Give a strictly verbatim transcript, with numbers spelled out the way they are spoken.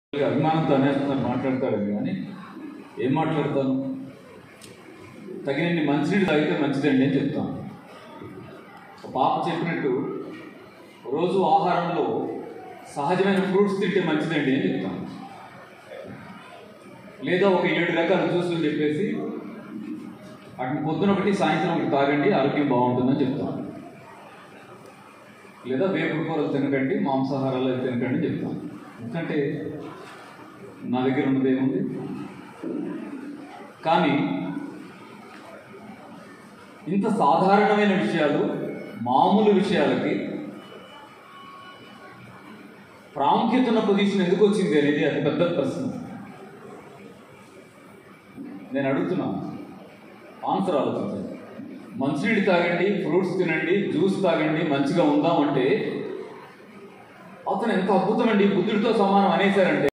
అభిమానంతో అనేస్తున్నారు మాట్లాడతాడని కానీ ఏం మాట్లాడతాను? తగినన్ని మంచినీళ్ళు తాగితే మంచిదండి అని చెప్తాను. పాప చెప్పినట్టు రోజు ఆహారంలో సహజమైన ఫ్రూట్స్ తింటే మంచిదండి అని చెప్తాను. లేదా ఒక ఏడు రకాల జ్యూసులు చెప్పేసి వాటిని పొద్దున ఒకటి సాయంత్రం ఒకటి తాగండి, ఆరోగ్యం బాగుంటుందని చెప్తాను. లేదా వేపుడు కూరలు తినకండి, మాంసాహారాలు తినకండి అని చెప్తాను. ఎందుకంటే నా దగ్గర ఉన్నది ఏముంది. కానీ ఇంత సాధారణమైన విషయాలు, మామూలు విషయాలకి ప్రాముఖ్యత ఉన్న పొజిషన్ ఎందుకు వచ్చింది అనేది అతి పెద్ద ప్రశ్న. నేను అడుగుతున్నాను, ఆన్సర్ ఆలోచించండి. మంచినీళ్ళు తాగండి, ఫ్రూట్స్ తినండి, జ్యూస్ తాగండి, మంచిగా ఉందామంటే అతను ఎంత అద్భుతమండి, బుద్ధుడితో సమానం అనేసారంటే